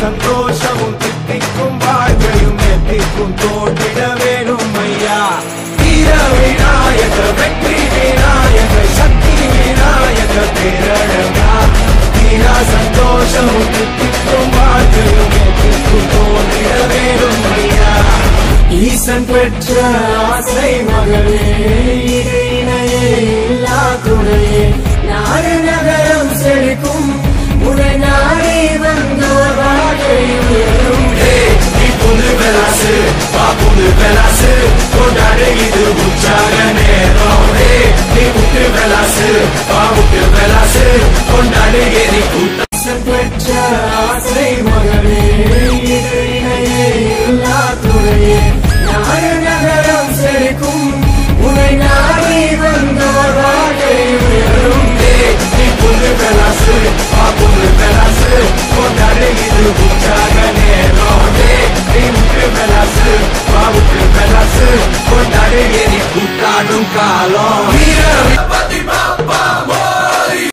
சந்தோஷமும் தித்திக்கும் வாழ்க்கையும் எத்திக்கும் தோன்றிட வேணும் ஐயா. வீர விநாயக வெற்றி விநாயக சக்தி விநாயக பேரழகா. வீரா சந்தோஷமும் தித்திக்கும் வாழ்க்கையும் எத்திக்கும் தோன்றிட வேணும் ஐயா. ஈசன் பெற்ற ஆசை மகளே இணையே இல்லா துணையே. நாடு நகரம் செழிக்கும் உனை நாடி வந்தோர் வாழ்க்கையும் உயரும். நீ புது பெலாசு வா புது பெலாசு கொண்டாடு இது உற்சாக நேரம். நீ முட்டு பெலாசு வா முட்டு பெலாசு கொண்டாடு எரி கூட்டம் பெற்ற ஆசை மகளே இணையே இல்லா துணையே. நாடு நகரம் செழிக்கும் உனை நாடி வந்தோர் வாழ்க்கையும் உயரும். நீ புது பெலாசு வா புது பெலாசு கொண்டாடு இது உற்சாக நேரம். நீ முட்டு பெலாசு வா முட்டு பெலாசு